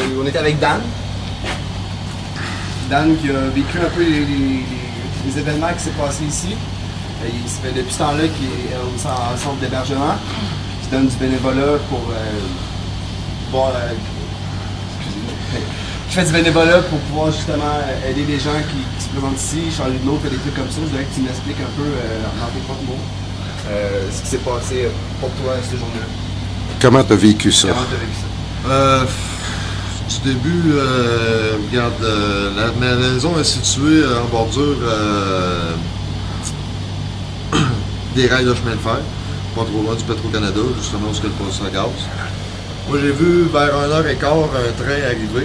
on était avec Dan. Dan qui a vécu un peu les événements qui s'est passé ici. Ça fait depuis ce temps-là qu'il est au centre d'hébergement, qui donne du bénévolat pour qui fait du bénévolat pour pouvoir justement aider les gens qui se présentent ici, changer de l'eau, faire des trucs comme ça. Je voudrais que tu m'expliques un peu dans tes propres mots ce qui s'est passé pour toi cette journée-là. Comment tu as vécu ça? Comment tu as vécu ça? Du début, regarde, ma maison est située en bordure des rails de chemin de fer, pas trop loin du Petro-Canada, justement où il y a le poste à gaz. Moi, j'ai vu vers 1h15 un train arriver.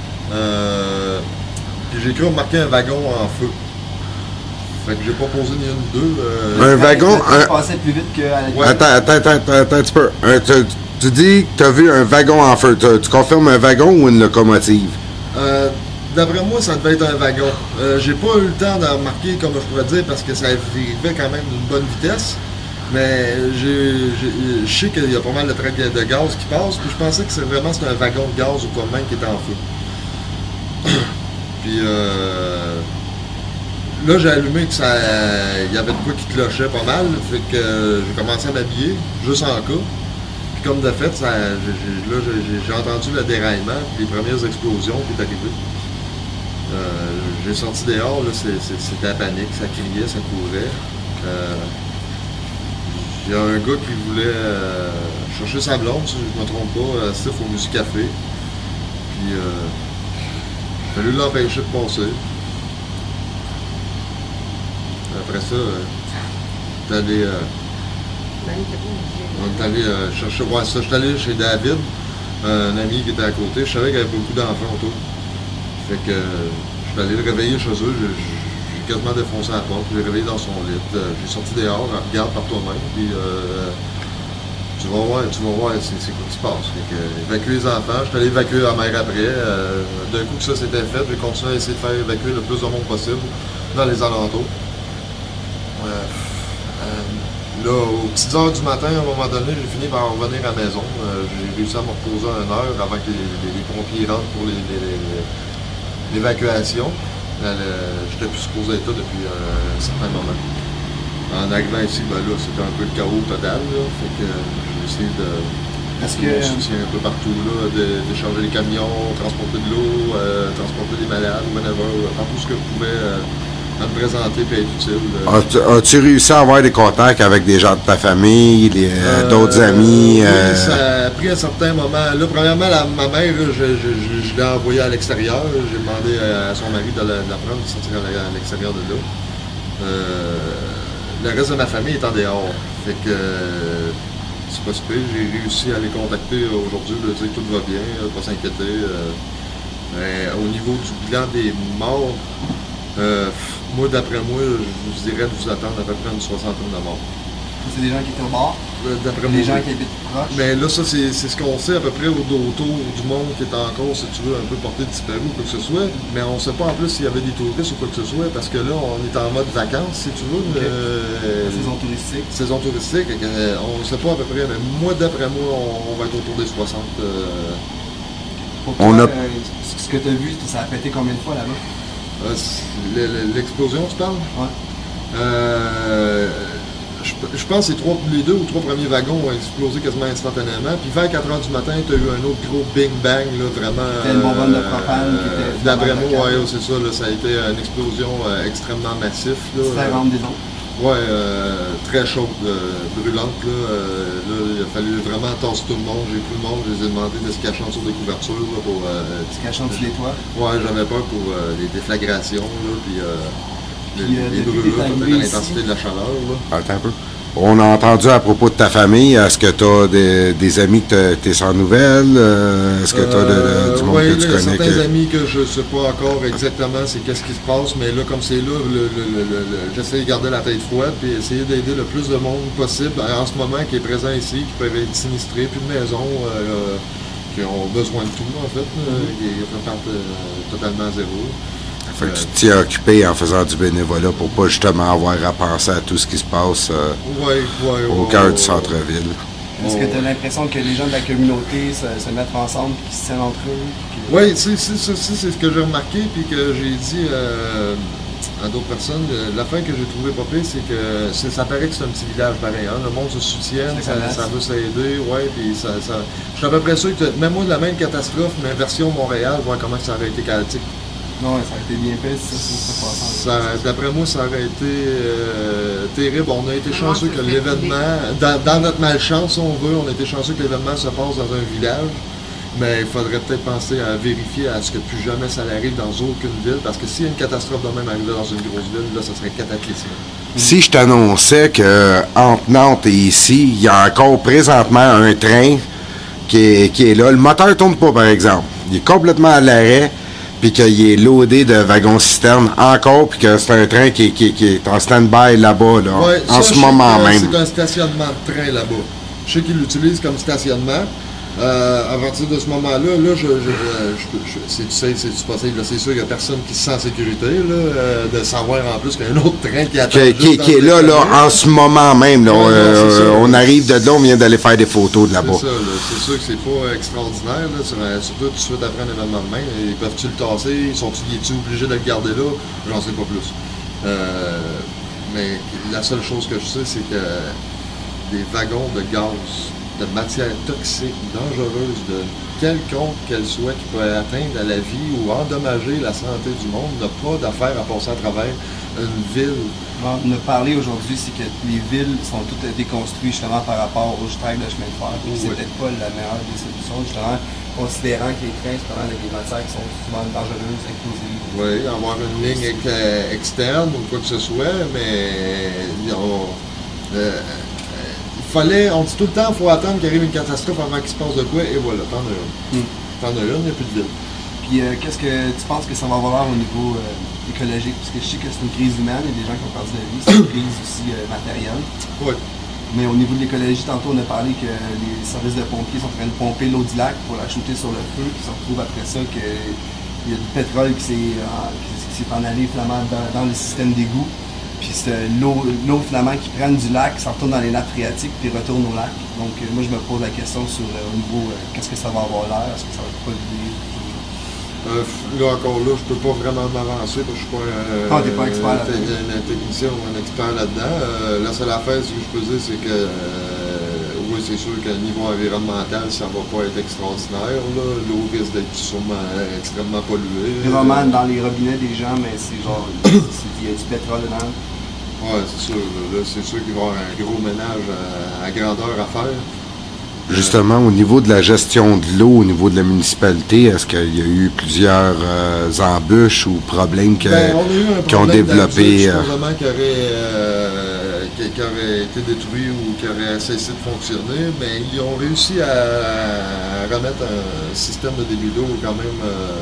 Puis j'ai cru remarquer un wagon en feu. Fait que j'ai pas posé ni une ni deux. Un wagon? Ça passait plus vite que à la... Ouais. Attends un petit peu. Tu dis que tu as vu un wagon en feu. Tu confirmes un wagon ou une locomotive? D'après moi, ça devait être un wagon. J'ai pas eu le temps d'en remarquer, comme je pourrais dire, parce que ça arrivait quand même d'une bonne vitesse. Mais je sais qu'il y a pas mal de trains de gaz qui passent, puis je pensais que c'était un wagon de gaz ou quoi même qui était en feu. Puis là, j'ai allumé que il y avait de quoi qui clochait pas mal, fait que j'ai commencé à m'habiller, juste en cas. Puis comme de fait, j'ai entendu le déraillement, puis les premières explosions qui est arrivé. J'ai sorti dehors, là, c'était la panique, ça criait, ça courait. Il y a un gars qui voulait chercher sa blonde, si je ne me trompe pas, à Stif au Musicafé. Puis il a fallu l'empêcher de passer. Après ça, on est allé chercher. Ouais, ça, je suis allé chez David, un ami qui était à côté. Je savais qu'il y avait beaucoup d'enfants autour. Fait que je suis allé le réveiller chez eux. J'ai quasiment défoncé la porte. Je l'ai réveillé dans son lit. J'ai sorti dehors, regarde par toi-même. Puis tu vas voir c'est quoi qui se passe. Fait que, évacuer les enfants. Je suis allé évacuer la mère après. D'un coup que ça s'était fait, j'ai continué à essayer de faire évacuer le plus de monde possible dans les alentours. Là, aux petites heures du matin, à un moment donné, j'ai fini par revenir à la maison. J'ai réussi à me reposer 1 heure avant que les pompiers rentrent pour l'évacuation. J'étais plus supposé être là depuis un certain moment. En arrivant ici, ben là, c'était un peu le chaos total. Là, fait que j'ai essayé de mon soutien un peu partout, là, décharger les camions, transporter de l'eau, transporter des malades, whatever, faire tout ce que je pouvais à me présenter et être utile. As-tu réussi à avoir des contacts avec des gens de ta famille, d'autres amis? Oui, ça a pris un certain moment. Là, premièrement, ma mère, je l'ai envoyée à l'extérieur. J'ai demandé à son mari de la prendre, de sortir à l'extérieur de là. Le reste de ma famille est en dehors. Fait que c'est pas super. J'ai réussi à les contacter aujourd'hui, de dire que tout va bien, pas s'inquiéter. Au niveau du bilan des morts, moi, d'après moi, je dirais de vous attendre à peu près une 60aine de morts. C'est des gens qui étaient au bord? D'après des moi, gens qui habitent proches? Mais là, ça, c'est ce qu'on sait à peu près autour du monde qui est encore, si tu veux, un peu porté disparu ou quoi que ce soit. Mais on ne sait pas en plus s'il y avait des touristes ou quoi que ce soit, parce que là, on est en mode vacances, si tu veux. Saison touristique. Saison touristique. On ne sait pas à peu près, mais moi, d'après moi, on va être autour des 60. Pour toi, ce que tu as vu, ça a pété combien de fois là-bas? L'explosion, tu parles? Ouais. Je pense que les 2 ou 3 premiers wagons ont explosé quasiment instantanément. Puis vers 4h du matin, tu as eu un autre gros bing bang, là, vraiment. C'était une bonbonne de propane qui était. D'après moi, ouais, c'est ça. Là, ça a été une explosion extrêmement massive. C'était rentre des ondes. Ouais, très chaude, brûlante. Là, il a fallu vraiment tasser tout le monde. J'ai pris le monde, je les ai demandé de se cacher en dessous des couvertures. Là, pour, se cacher en dessous des toits? Ouais, j'avais peur pour les déflagrations. Là, puis les brûlures, peut-être à l'intensité de la chaleur. Là. Attends un peu. On a entendu à propos de ta famille, est-ce que tu as des amis que tu es sans nouvelles? Est-ce que tu as du monde que tu connais? Il y a certains amis que je ne sais pas encore exactement qu'est-ce qui se passe, mais là, comme c'est là, j'essaie de garder la tête froide et essayer d'aider le plus de monde possible en ce moment qui est présent ici, qui peuvent être sinistrés, plus de maisons, qui ont besoin de tout, en fait, qui repartent totalement à zéro. Fait que tu t'es occupé en faisant du bénévolat pour pas justement avoir à penser à tout ce qui se passe au cœur du centre-ville. Est-ce que tu as l'impression que les gens de la communauté se mettent ensemble, qu'ils se tiennent entre eux? Oui, c'est ce que j'ai remarqué, puis que j'ai dit à d'autres personnes. L'affaire que j'ai trouvé pas pire, c'est que ça paraît que c'est un petit village pareil. Hein? Le monde se soutient, ça veut s'aider, ouais, puis ça. Je suis à peu près sûr que même moi, de la même catastrophe, mais version Montréal, voir comment ça aurait été chaotique. Non, ça a été bien fait, ça. D'après moi, ça aurait été terrible. On a été chanceux que l'événement, dans notre malchance, si on veut, on a été chanceux que l'événement se passe dans un village. Mais il faudrait peut-être penser à vérifier à ce que plus jamais ça n'arrive dans aucune ville, parce que s'il y a une catastrophe de même arrivée dans une grosse ville, là, ça serait cataclysmique. Si je t'annonçais qu'entre Nantes et ici, il y a encore présentement un train qui est là, le moteur ne tourne pas, par exemple. Il est complètement à l'arrêt, puis qu'il est loadé de wagons-citernes encore, puis que c'est un train qui est en stand-by là-bas, là, ouais, en ce moment même. C'est un stationnement de train là-bas. Je sais qu'ils l'utilisent comme stationnement. À partir de ce moment-là, c'est possible. C'est sûr qu'il n'y a personne qui se sent en sécurité, là, de savoir en plus qu'il y a un autre train qui attend. Qui est là, en ce moment même. Là, on arrive de là, on vient d'aller faire des photos de là-bas. C'est ça, c'est sûr que c'est pas extraordinaire, là, surtout tout de suite après un événement de même. Ils peuvent-tu le tasser? Sont-ils obligés de le garder là? J'en sais pas plus. Mais la seule chose que je sais, c'est que des wagons de gaz, de matières toxiques, dangereuses, de quelconque qu'elle soit, qui peut atteindre à la vie ou endommager la santé du monde, n'a pas d'affaire à passer à travers une ville. On a parlé aujourd'hui, c'est que les villes sont toutes déconstruites justement par rapport aux tracts de chemin de fer. C'est peut-être pas la meilleure des solutions, justement, considérant que les trains, c'est vraiment des matières qui sont souvent dangereuses, explosives. Oui, avoir une ligne externe ou quoi que ce soit, mais on dit tout le temps, il faut attendre qu'il arrive une catastrophe avant qu'il se passe de quoi, et voilà, t'en as une. T'en as une, il n'y a plus de ville. Puis qu'est-ce que tu penses que ça va avoir au niveau écologique? Parce que je sais que c'est une crise humaine, il y a des gens qui ont perdu la vie, c'est une crise aussi matérielle. Oui. Mais au niveau de l'écologie, tantôt on a parlé que les services de pompiers sont en train de pomper l'eau du lac pour la shooter sur le feu, puis on retrouve après ça qu'il y a du pétrole qui s'est en allé finalement dans le système d'égout. Puis l'eau finalement qui prennent du lac, ça retourne dans les nappes phréatiques puis retourne au lac. Donc moi je me pose la question sur au niveau qu'est-ce que ça va avoir l'air, est-ce que ça va être pollué? Là encore là, je peux pas vraiment m'avancer parce que je suis pas t'es pas expert un technicien ou un expert là-dedans. La seule affaire ce que je peux dire c'est que oui c'est sûr qu'à niveau environnemental ça va pas être extraordinaire. L'eau risque d'être sûrement extrêmement polluée. Vraiment dans les robinets des gens, mais c'est genre il y a du pétrole dedans. Oui, c'est sûr. Là, c'est sûr qu'il va y avoir un gros ménage à grandeur à faire. Justement, au niveau de la gestion de l'eau, au niveau de la municipalité, est-ce qu'il y a eu plusieurs embûches ou problèmes qui ont développé? Probablement qui aurait été détruit ou qui aurait cessé de fonctionner, mais ils ont réussi à remettre un système de débit d'eau quand même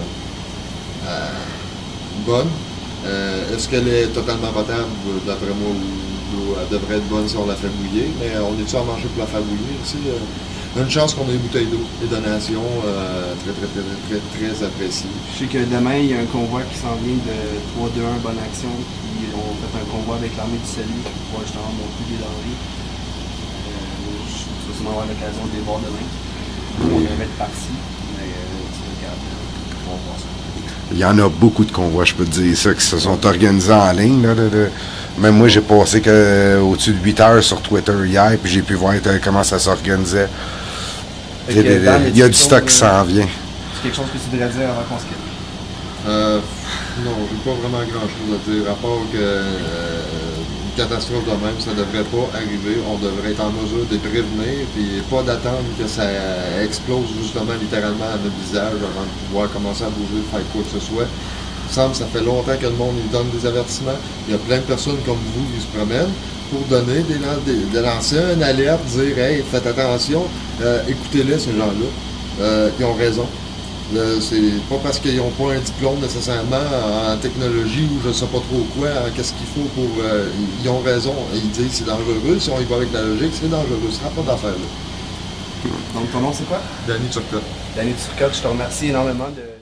bonne. Est-ce qu'elle est totalement potable? D'après moi, l'eau devrait être bonne si on la fait bouillir, mais on est-tu en marché pour la faire bouillir ici? Une chance qu'on ait une bouteille d'eau. Des donations très appréciées. Je sais que demain, il y a un convoi qui s'en vient de 3-2-1 Bonne Action, qui ont fait un convoi avec l'Armée du Salut pour pouvoir justement monter des denrées. Je vais sûrement avoir l'occasion de les voir demain. On va être parti, mais tu regardes, on va voir ça. Il y en a beaucoup de convois, je peux te dire ça, qui se sont organisés en ligne. Même moi, j'ai passé au-dessus de 8 heures sur Twitter hier, puis j'ai pu voir comment ça s'organisait. Il y a du stock qui s'en vient. C'est quelque chose que tu voudrais dire avant qu'on se quitte? Non, j'ai pas vraiment grand-chose à dire, à part que une catastrophe de même, ça devrait pas arriver. On devrait être en mesure de prévenir, puis pas d'attendre que ça explose justement littéralement à notre visage avant de pouvoir commencer à bouger, faire quoi que ce soit. Il me semble que ça fait longtemps que le monde nous donne des avertissements. Il y a plein de personnes comme vous qui se promènent pour donner de lancer une alerte, dire « Hey, faites attention, écoutez-les, ces gens-là. Ils ont raison. » C'est pas parce qu'ils n'ont pas un diplôme nécessairement en technologie ou je sais pas trop quoi, qu'est-ce qu'il faut pour... ils ont raison. Ils disent c'est dangereux. Si on y va avec la logique, c'est dangereux. Ça n'a pas d'affaire là. Donc ton nom c'est quoi? Danny Turcotte. Danny Turcotte, je te remercie énormément de...